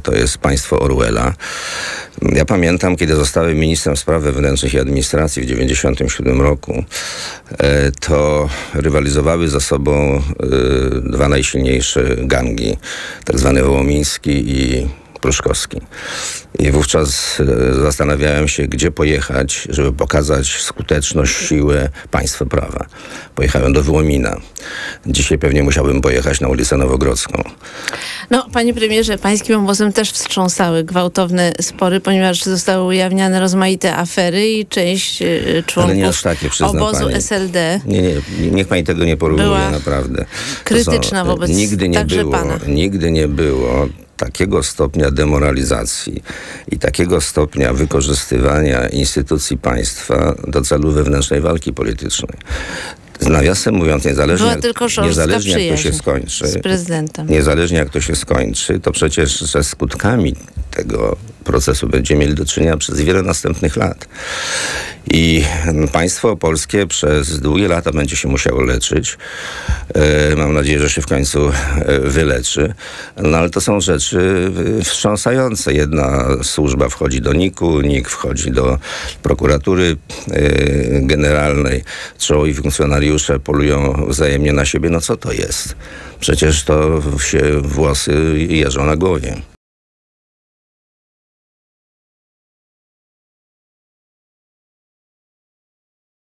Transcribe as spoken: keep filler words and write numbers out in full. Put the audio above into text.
To jest państwo Orwella. Ja pamiętam, kiedy zostałem ministrem spraw wewnętrznych i administracji w dziewięćdziesiątym siódmym roku, to rywalizowały ze sobą dwa najsilniejsze gangi, tak zwany wołomiński i pruszkowski. I wówczas zastanawiałem się, gdzie pojechać, żeby pokazać skuteczność, siłę państwa prawa. Pojechałem do Wołomina. Dzisiaj pewnie musiałbym pojechać na ulicę Nowogrodzką. No, panie premierze, pańskim obozem też wstrząsały gwałtowne spory, ponieważ zostały ujawniane rozmaite afery i część y, członków Ale nie aż takie, obozu pani. S L D. Nie, nie, niech pani tego nie porównuje, była naprawdę. krytyczna są, wobec nigdy nie także było, pana. Nigdy nie było takiego stopnia demoralizacji i takiego stopnia wykorzystywania instytucji państwa do celu wewnętrznej walki politycznej. Nawiasem mówiąc, niezależnie, Była tylko jak, niezależnie jak to się skończy, z prezydentem. niezależnie jak to się skończy, to przecież ze skutkami tego procesu będziemy mieli do czynienia przez wiele następnych lat. I państwo polskie przez długie lata będzie się musiało leczyć. E, mam nadzieję, że się w końcu wyleczy. No ale to są rzeczy wstrząsające. Jedna służba wchodzi do N I K u, N I K wchodzi do prokuratury e, generalnej. Czołowi funkcjonariusze polują wzajemnie na siebie. No co to jest? Przecież to się włosy jeżą na głowie.